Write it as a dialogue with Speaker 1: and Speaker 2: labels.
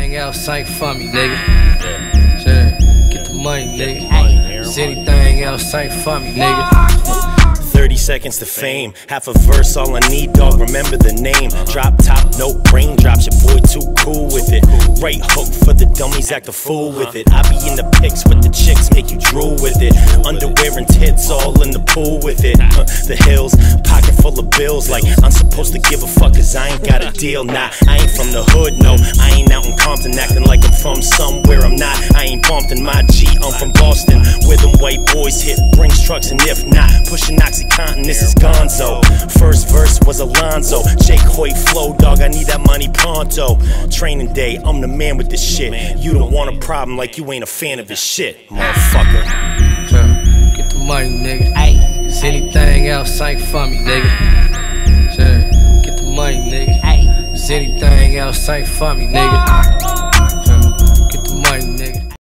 Speaker 1: anything else ain't for me, nigga. Shit, get the money, nigga. Cause anything else ain't for me, nigga.
Speaker 2: 30 seconds to fame, half a verse, all I need, dog, remember the name. Drop top, no raindrops, your boy too cool with it. Right hook for the dummies, act a fool with it. I be in the pics with the chicks, make you drool with it. Underwear and tits, all in the pool with it. The hills, pocket full of bills, like I'm supposed to give a fuck cause I ain't got a deal. Nah, I ain't from the hood, no, I ain't out in Compton acting like I'm from somewhere I'm not. I ain't bumped in my G, I'm from Boston, where them white boys hit brings trucks, and if not, pushing Oxycontin, this is Gonzo. First verse was Alonzo, Jake Hoyt flow, dog, I need that money pronto. Training day, I'm the man with this shit. You don't want a problem like you ain't a fan of this shit, motherfucker.
Speaker 1: Get the money, nigga. Cause anything else ain't for me, nigga. Get the money, nigga. Cause anything else ain't for me, nigga.